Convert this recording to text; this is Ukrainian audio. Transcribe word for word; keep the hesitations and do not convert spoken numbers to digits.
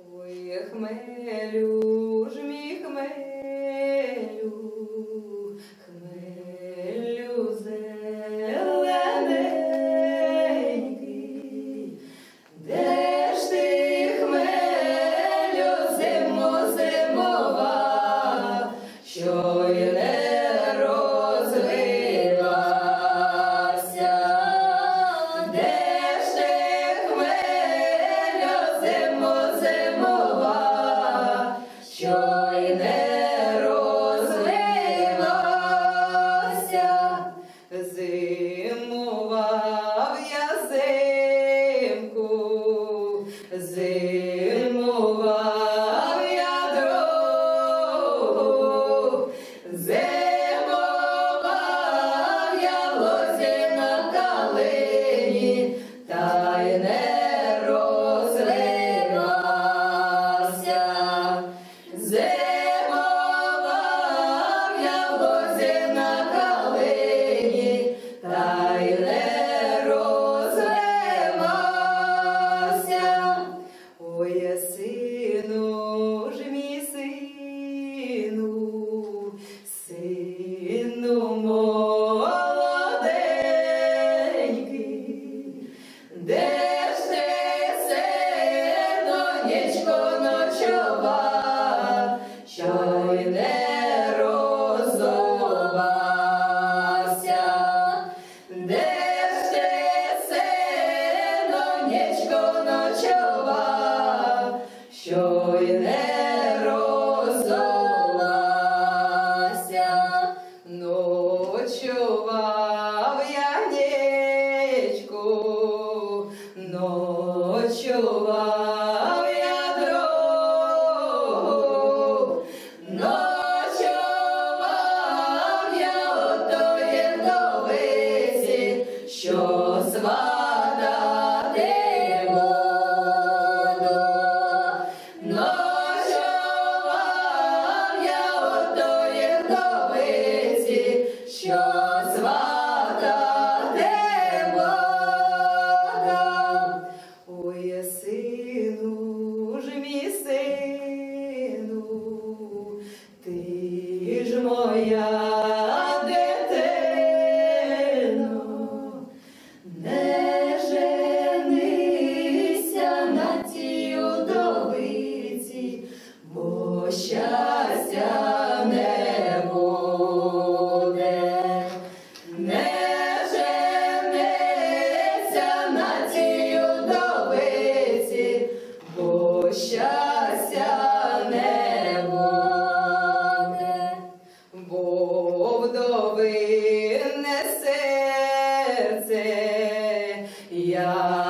Ой, хмелю ж мій хмелю, хмелю зелененький, де ж ти, хмелю, зимо зимова, що й не розлилася? Де ж ти, хмелю, зимо зимова, що й не розлилася? Зимував я зимку, зимував я дров, зимував я в лозі на калині, та й не розлилася. Зимував я в лозі на калині, та й не розлилася. Ой, сину ж мій сину, сину молоденький, де ж ти, синонечко, ночував, що й не роззувався? Де ж ти, синонечко, ночував, що й не роззувався? Ночував я, нечку, ночував я дров, ночував я отої вдовиці, що сватати буду. Ночував я отої вдовиці, що сватати буду. Ой, сину ж мій сину, ти ж моя дитино, не женися на тій удовиці, бо щастя не буде. Не женися на тій удовиці, бо щастя не буде. Бо вдовинне серце я